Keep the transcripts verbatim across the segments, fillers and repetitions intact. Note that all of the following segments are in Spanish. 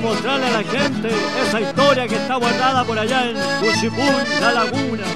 mostrarle a la gente esa historia que está guardada por allá en Cuchipuy, la laguna.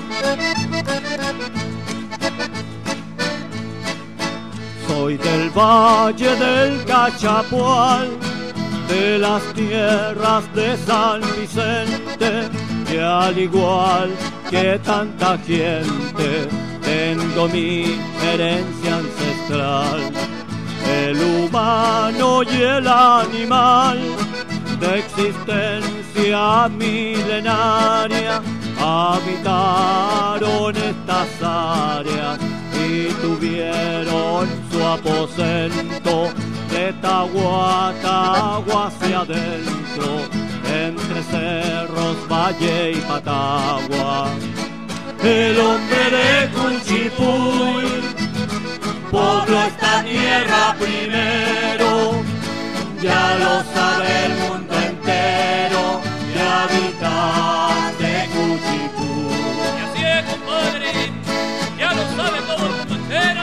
Soy del valle del Cachapual, de las tierras de San Vicente, que al igual que tanta gente tengo mi herencia ancestral. El humano y el animal de existencia milenaria habitaron estas áreas y tuvieron su aposento de Tagua a Tagua hacia adentro, entre cerros, valle y Patagua. El hombre de Cuchipuy pobló esta tierra primero, ya lo sabe el mundo entero, que habitaste Cuchipuy. Y así es, compadre, ya lo sabe todo el mundo entero.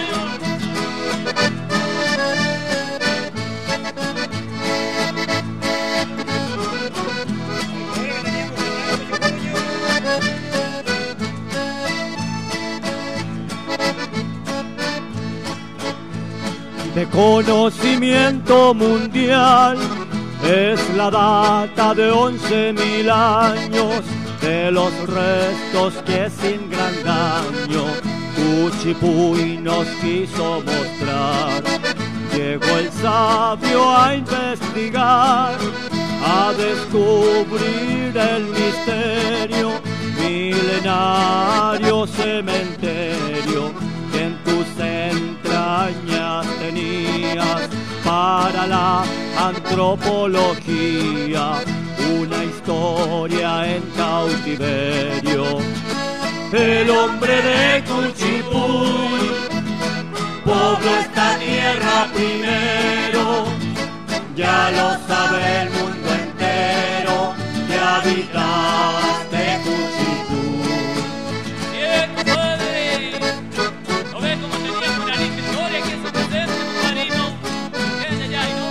De conocimiento mundial es la data de once mil años de los restos que sin gran daño Cuchipuy nos quiso mostrar. Llegó el sabio a investigar, a descubrir el misterio, milenario cementerio que en tus entrañas tenías para la antropología, una historia en cautiverio. El hombre de Cuchipuy pobló esta tierra primero, ya lo sabe el mundo entero, que habitaste Cuchipuy. Bien, compadre, ¿no ves cómo teníamos una linda historia aquí en su presente, compadrino? ¿Qué de allá, no?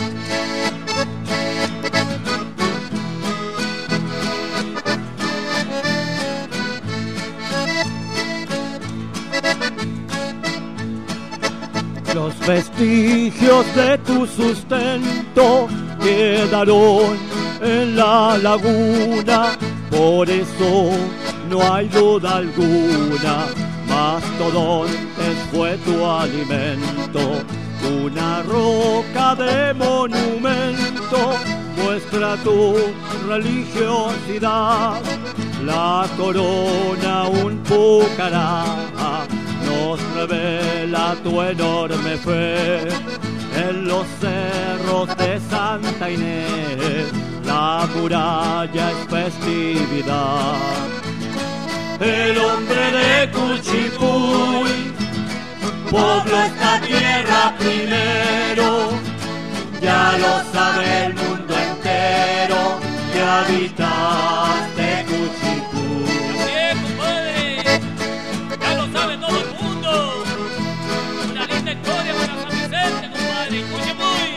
Los vestigios de tu sustento quedaron en la laguna, por eso no hay duda alguna, mastodontes fue tu alimento. Una roca de monumento muestra tu religiosidad, la corona un pucará nos revela tu enorme fe. En los cerros de Santa Inés la muralla es festividad. El hombre de Cuchipuy pobló esta tierra primero, ya lo sabe el mundo entero, que habitaste Cuchipuy. Así es, compadre, ya lo sabe todo el mundo. Una linda historia para San Vicente, compadre, Cuchipuy.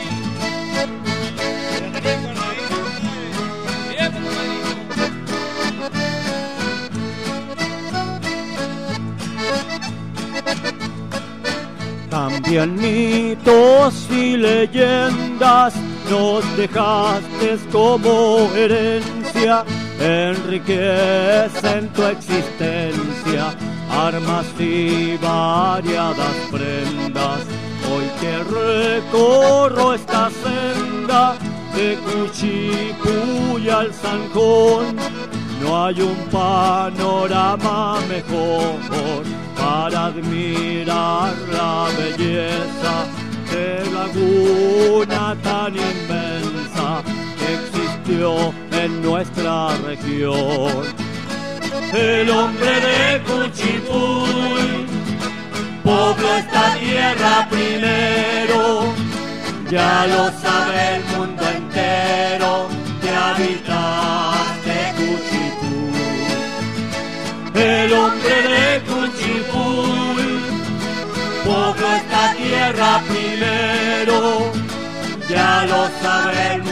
Bien, compadre. También mitos y leyendas nos dejaste como herencia, enriquecen tu existencia, armas y variadas prendas. Hoy que recorro esta senda de Cuchipuy al Zanjón, no hay un panorama mejor para admirar la belleza de laguna tan inmensa que existió en nuestra región. El hombre de Cuchipuy pobló esta tierra primero, ya lo sabe el mundo entero, que habitaste Cuchipuy. El hombre de Cuchipuy pobló esta tierra primero, ya lo sabe el mundo